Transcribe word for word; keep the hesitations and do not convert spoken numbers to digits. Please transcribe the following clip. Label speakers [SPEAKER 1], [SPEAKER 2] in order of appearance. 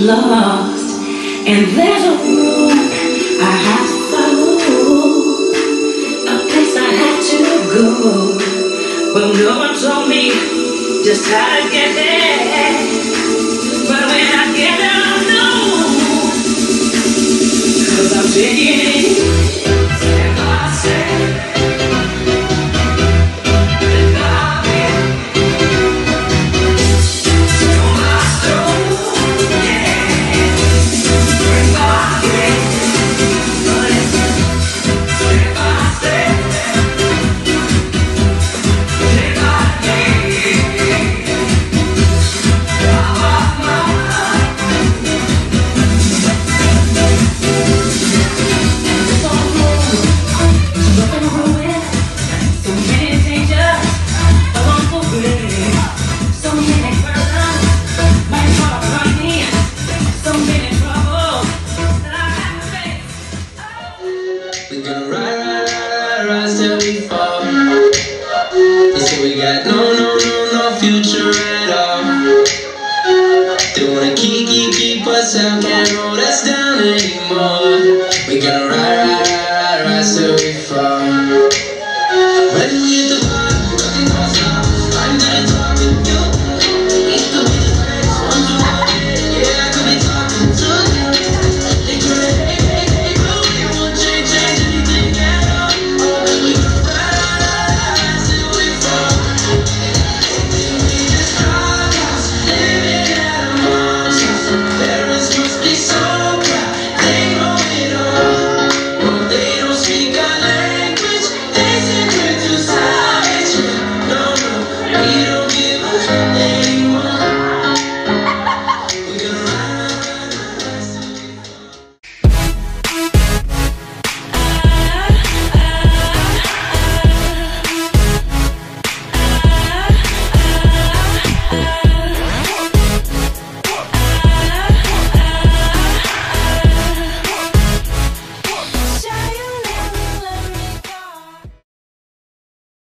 [SPEAKER 1] lost, and there's a road I have to follow, a place I have to go, but no one told me just how to get there. But when I get there, I know, 'cause I'm taking it step by step.
[SPEAKER 2] We gonna ride, ride, ride, ride, rise till we fall. They say we got no, no, no, no future at all. They wanna keep, keep, keep us out, can't hold us down anymore. We gonna ride.